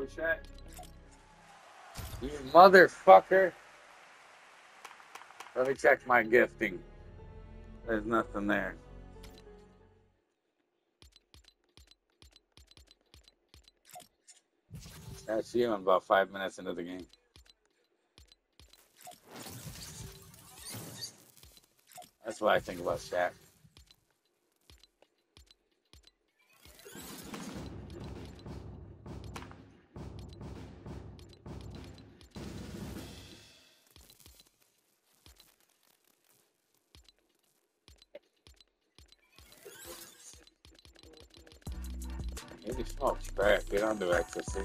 chat. You motherfucker. Let me check my gifting. There's nothing there. That's you in about 5 minutes into the game. That's what I think about Shaq. Maybe smoke crack. They don't do ecstasy.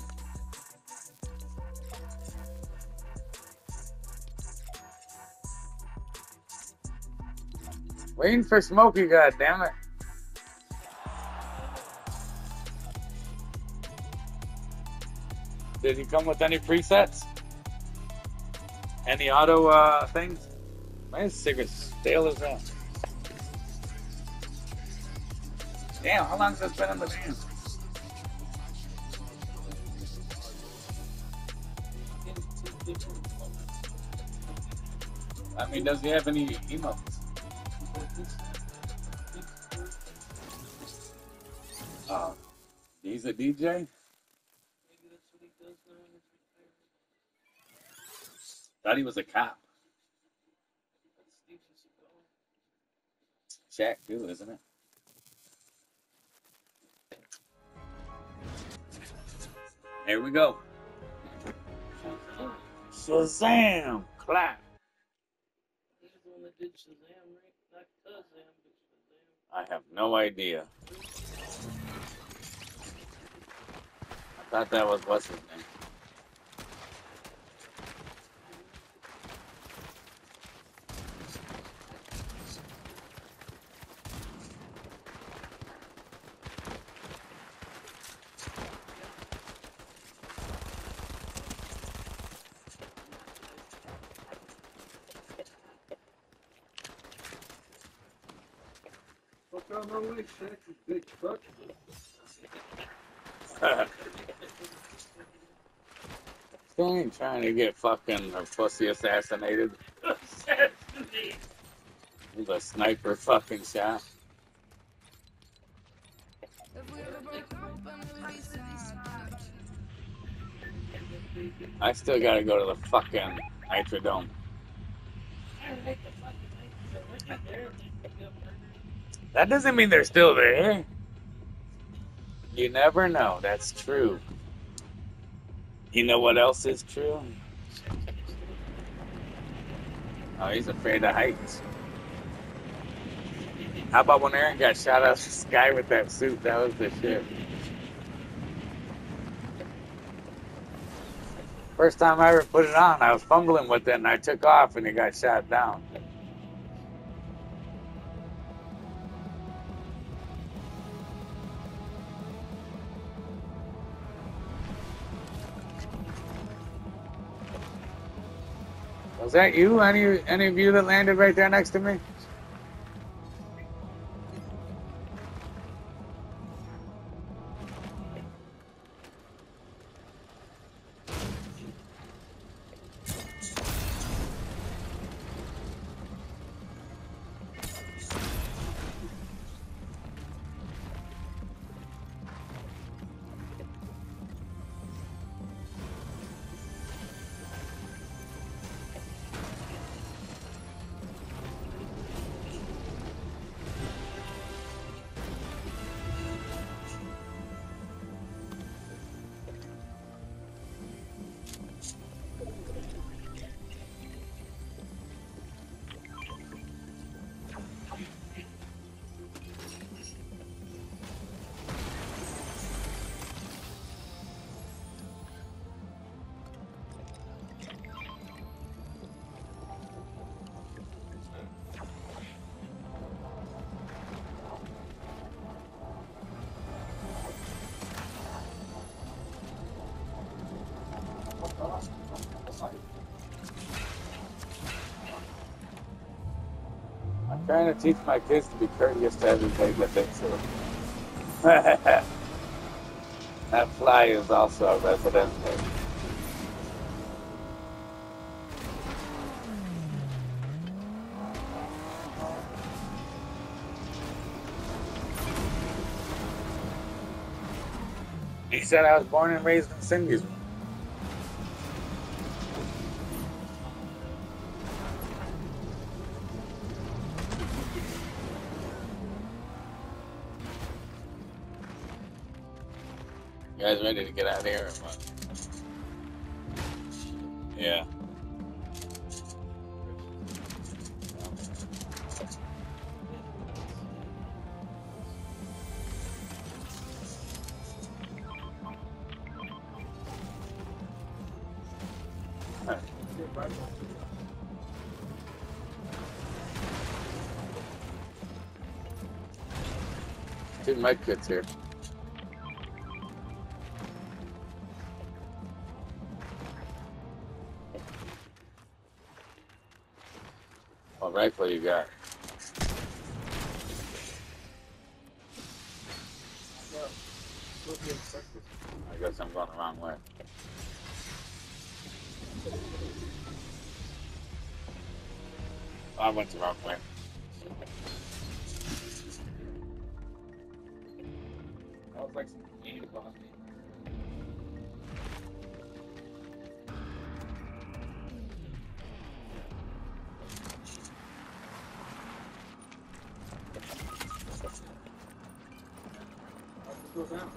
Waiting for Smokey, goddammit. Did he come with any presets? Any auto things? My cigarette's stale as hell. Damn, how long has this been in the van? I mean, does he have any emotes? He's a DJ? Thought he was a cop. Shaq too, isn't it? Here we go. Shazam! Clap! He's the one that did Shazam, right? Not Kazam, but Shazam. I have no idea. I thought that was what's his name. Fuck out my way, Shaq, you big fuck. Still ain't trying to get fucking her pussy assassinated. He's a sniper fucking shot. I still gotta go to the fucking Nitrodome. That doesn't mean they're still there. You never know. That's true. You know what else is true? Oh, he's afraid of heights. How about when Aaron got shot out of the sky with that suit? That was the shit. First time I ever put it on, I was fumbling with it and I took off and it got shot down. Was that you? Any of you that landed right there next to me? I'm trying to teach my kids to be courteous to everybody that they see. That fly is also a resident. He said I was born and raised in Cindy's room. You guys ready to get out of here or what? Yeah. Two med kits here. What rifle you got? I guess I'm going the wrong way. I went the wrong way. That was like some game about me. Go down.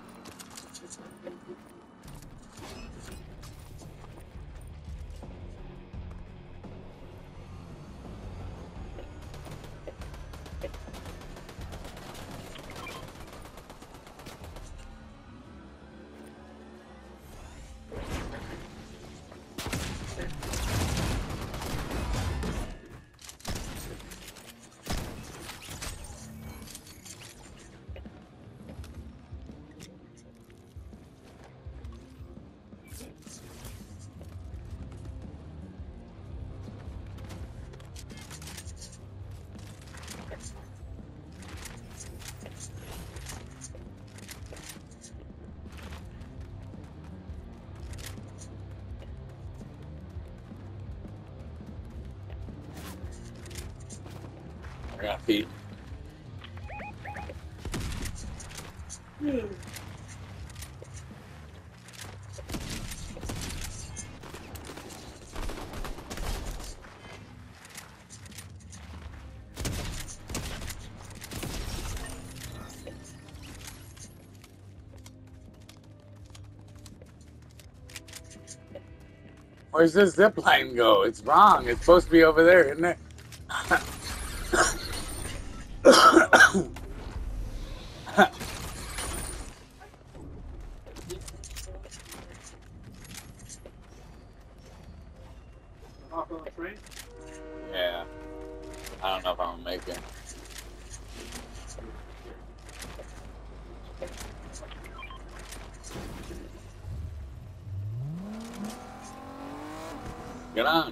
I got feet. Where's this zip line go? It's wrong. It's supposed to be over there, isn't it? Hop on the train? Yeah. I don't know if I'm gonna make it. Get on.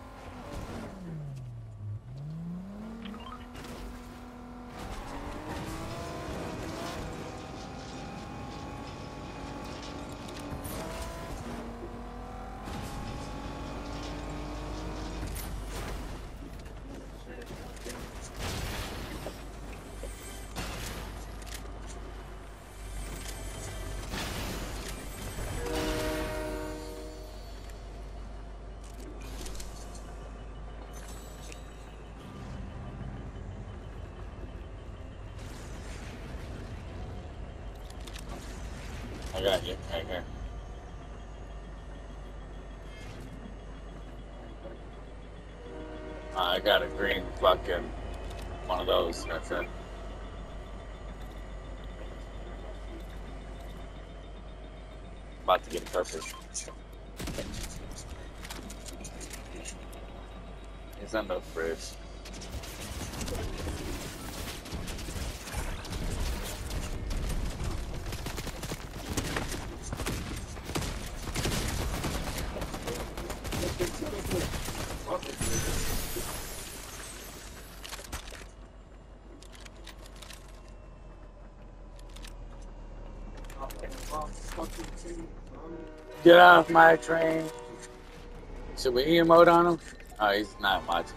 I got you right here. I got a green fucking one of those. That's it. About to get purpose. It's on the fridge. Well, Get off my train. Should we emote on him? Oh, he's not watching.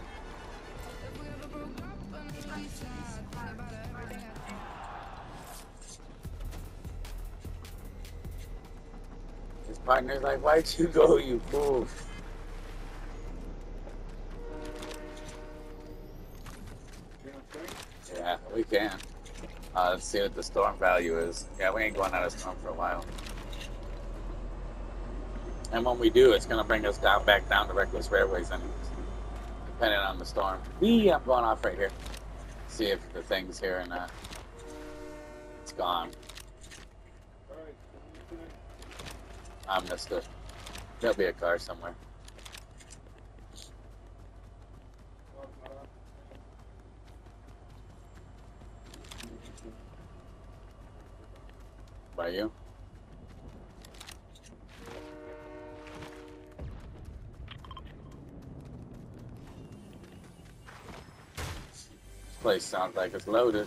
His partner's like, why'd you go, you fool? Yeah, we can. Let's see what the storm value is. Yeah, we ain't going out of storm for a while. And when we do, it's going to bring us back down to reckless railways, and depending on the storm. I'm going off right here. See if the thing's here or not. It's gone. I missed it. There'll be a car somewhere. By you? This place sounds like it's loaded.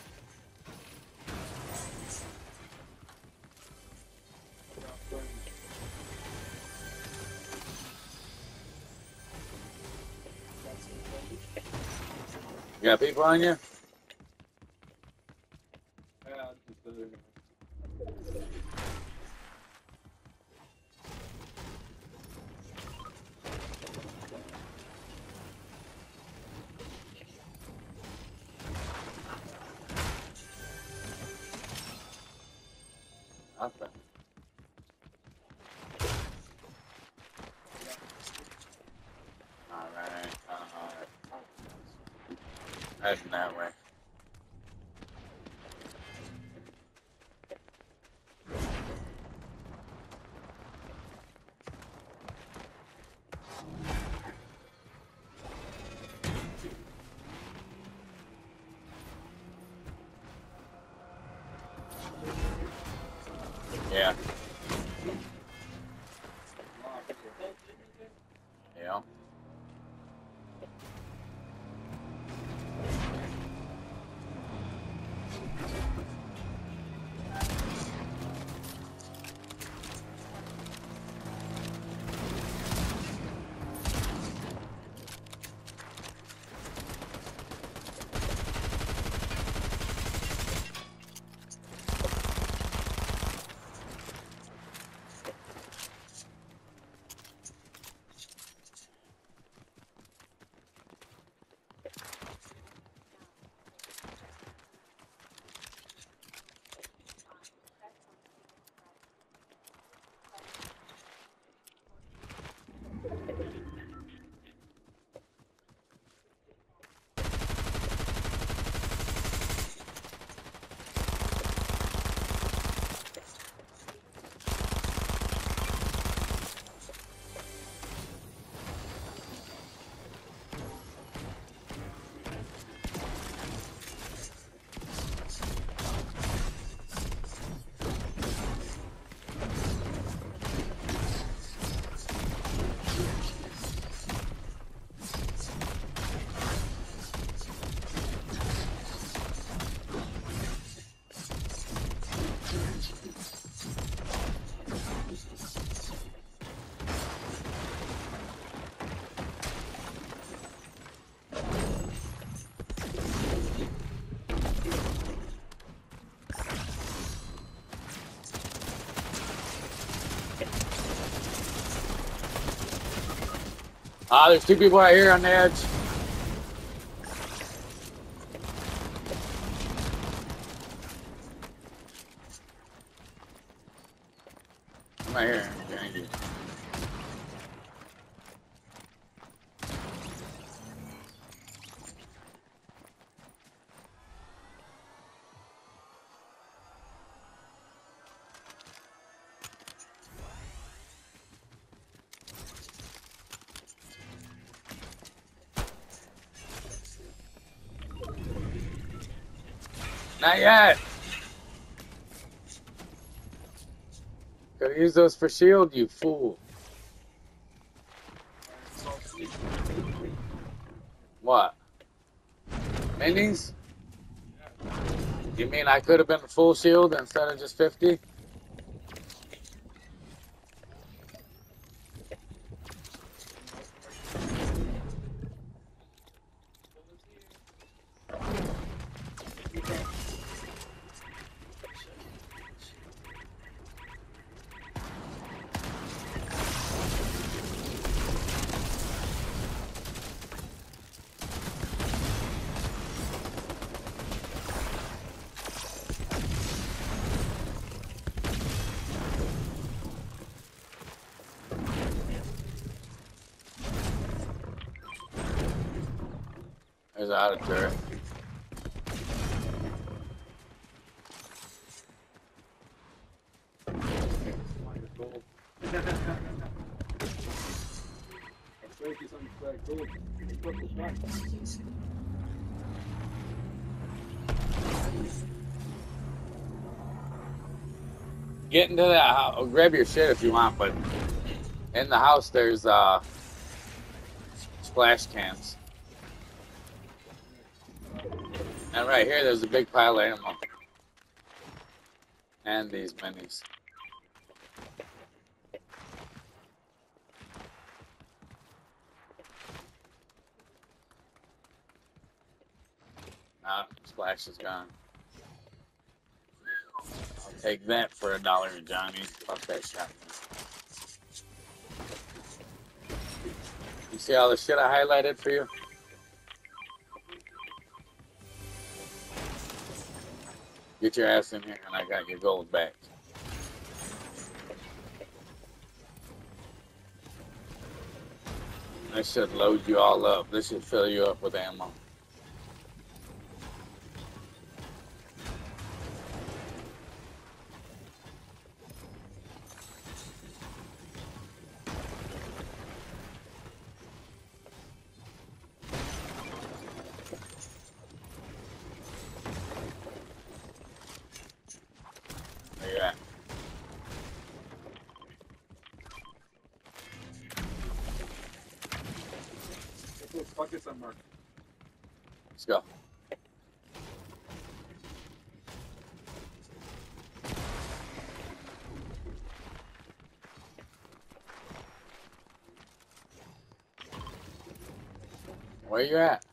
You got people on you? Nothing. Alright. Heading that way. Yeah. Yeah. There's two people right here on the edge. I'm right here. Behind you. Not yet. Gotta use those for shield, you fool. What? Minis? You mean I could have been full shield instead of just 50? There's an auto turret. Get into that house. Grab your shit if you want, but in the house there's splash cans. And right here there's a big pile of ammo. And these minis. Splash is gone. I'll take that for $1, Johnny. Fuck that shotgun. You see all the shit I highlighted for you? Get your ass in here and I got your gold back. This should load you all up. This should fill you up with ammo. Where you at? Buckets unmarked. Let's go. Where you at?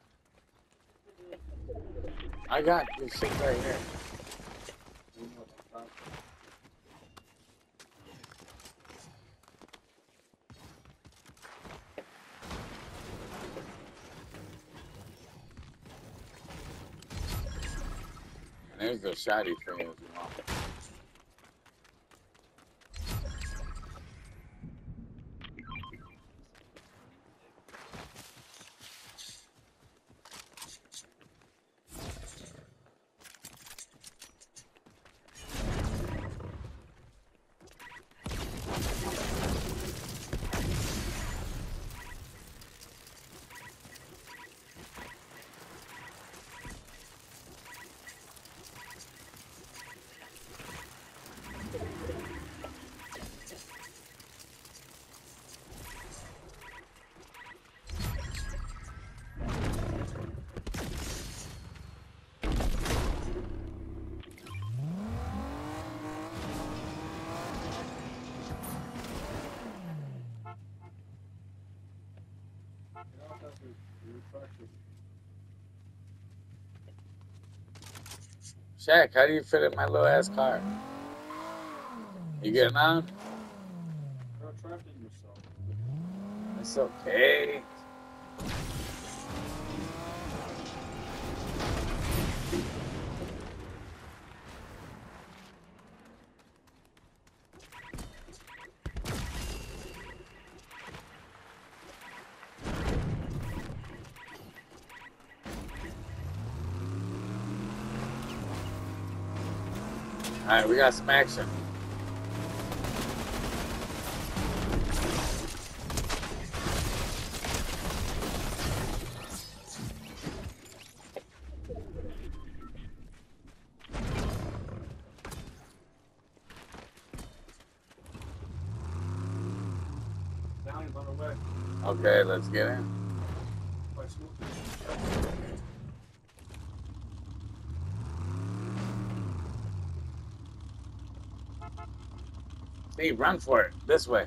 I got this shit right here. There's the shotty for you if you want. Shaq, how do you fit in my little ass car? You getting on? You're trapping yourself. It's okay. Alright, we got some action. Downing's on the way. Okay, let's get in. By school. Steve, run for it. This way.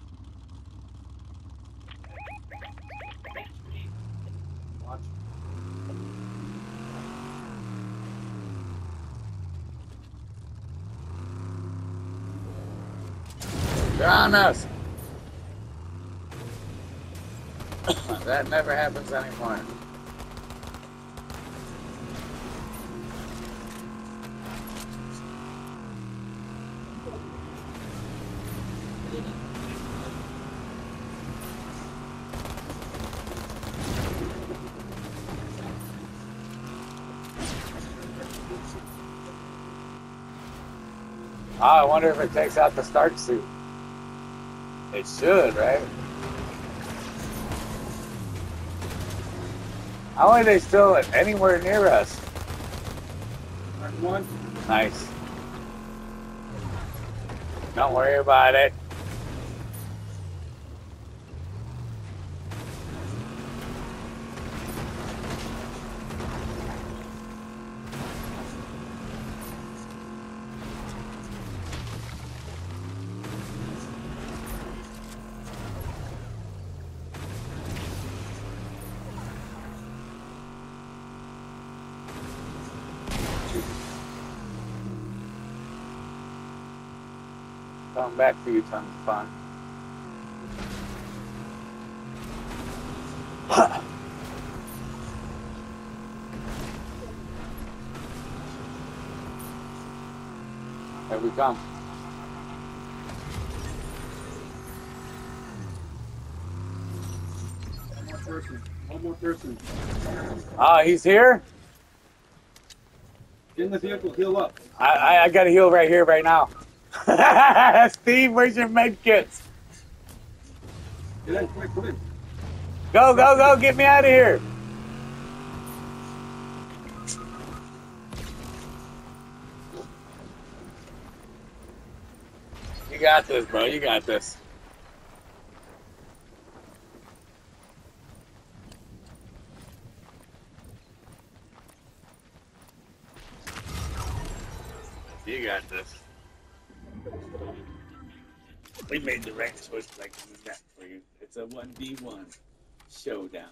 Watch. They're on us. That never happens anymore. Oh, I wonder if it takes out the start suit. It should, right? How are they still anywhere near us? Mark one. Nice. Don't worry about it. Coming back for you, tons of fun. Here we come. One more person. One more person. Ah, he's here? Get in the vehicle. Heal up. I got a heal right here, right now. Steve, where's your med kits? Get in. Quick, come in. Go, go, go. Get me out of here. You got this, bro. You got this. You got this. We made the right choice like that for you. It's a 1v1 showdown.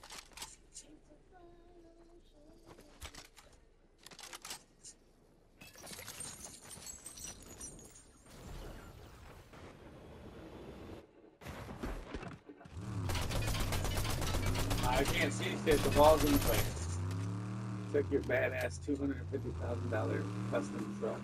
I can't see shit. The ball's in place. Took your badass $250,000 custom truck.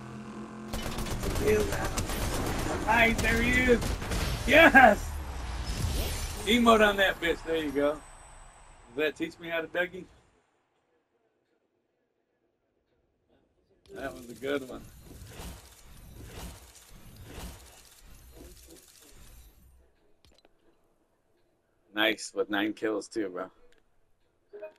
Nice, there he is. Yes! Emote on that bitch. There you go. Does that teach me how to Dougie? That was a good one. Nice with 9 kills too, bro.